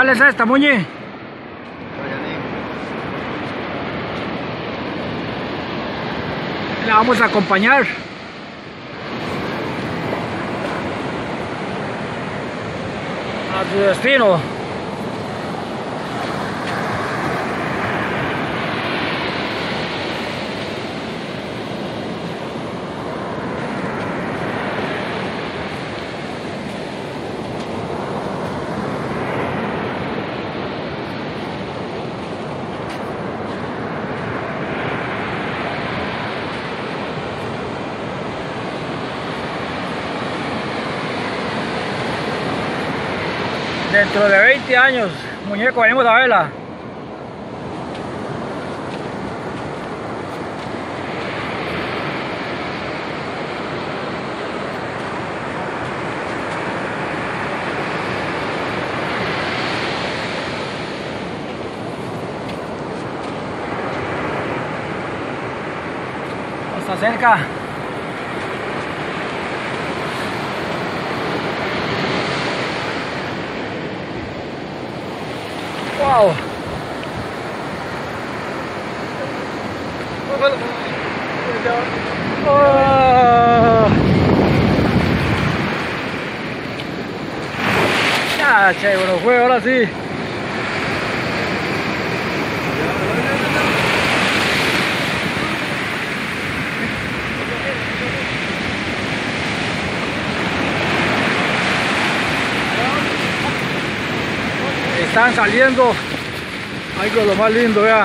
¿Cuál es esta, Muñe? La vamos a acompañar. A su destino. Dentro de 20 años, muñeco, venimos a verla. Está cerca. Wow. Oh. Ya, che, bueno, fue ahora sí. Están saliendo algo de lo más lindo, vea.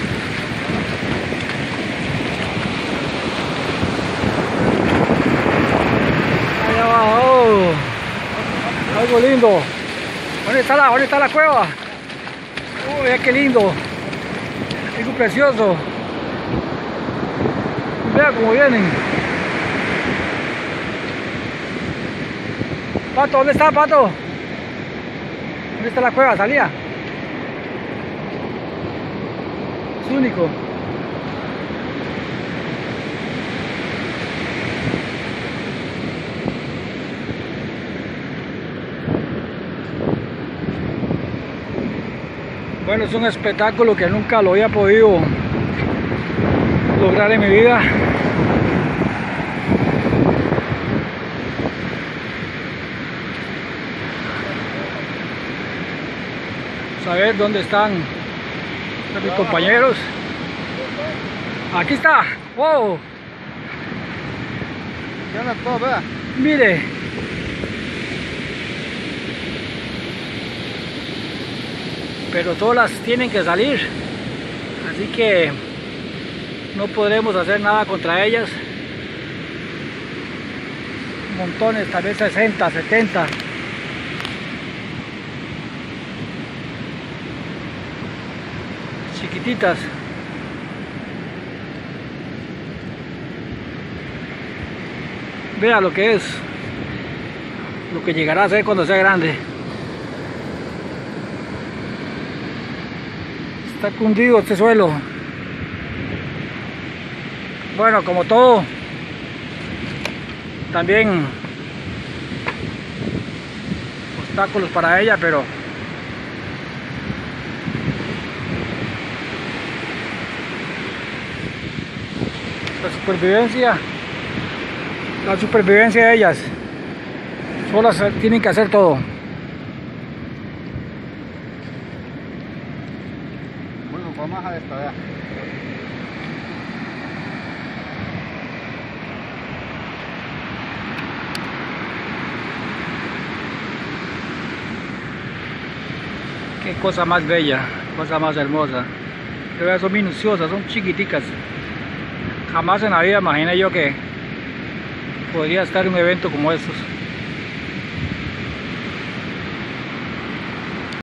Ahí abajo, algo lindo. ¿Dónde está la cueva? Uy, vea qué lindo, algo precioso. Vea cómo vienen. Pato, ¿dónde está, Pato? ¿Dónde está la cueva? ¿Salía? Es único. Bueno, es un espectáculo que nunca lo había podido lograr en mi vida. Saber dónde están mis compañeros. Aquí está. Wow. Mire. Pero todas tienen que salir. Así que no podremos hacer nada contra ellas. Montones, tal vez 60, 70. Chiquititas. Vea lo que es, lo que llegará a ser cuando sea grande. Está cundido este suelo. Bueno, como todo, también obstáculos para ella, pero la supervivencia de ellas, solas tienen que hacer todo. Bueno, vamos a despegar. Qué cosa más bella, cosa más hermosa. Pero son minuciosas, son chiquiticas. Jamás en la vida imaginé yo que podría estar en un evento como estos.